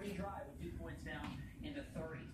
RV drive with dew points down in the 30s.